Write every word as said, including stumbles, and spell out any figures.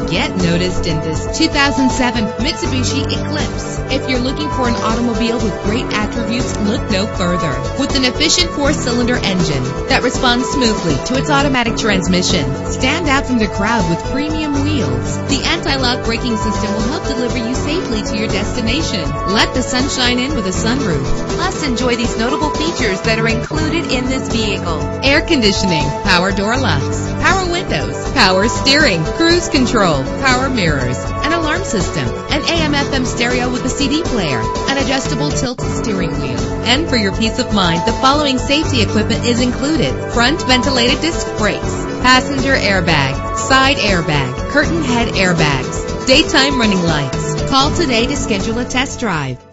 Get noticed in this two thousand seven Mitsubishi Eclipse. If you're looking for an automobile with great attributes, look no further. With an efficient four-cylinder engine that responds smoothly to its automatic transmission, stand out from the crowd with premium wheels. The anti-lock braking system will help deliver you safely to your destination. Let the sunshine in with a sunroof. Plus, enjoy these notable features that are included in this vehicle: air conditioning, power door locks, power windows, power steering, cruise control, power mirrors, an alarm system, an A M F M stereo with a C D player, an adjustable tilt steering wheel. And for your peace of mind, the following safety equipment is included: front ventilated disc brakes, passenger airbag, side airbag, curtain head airbags, daytime running lights. Call today to schedule a test drive.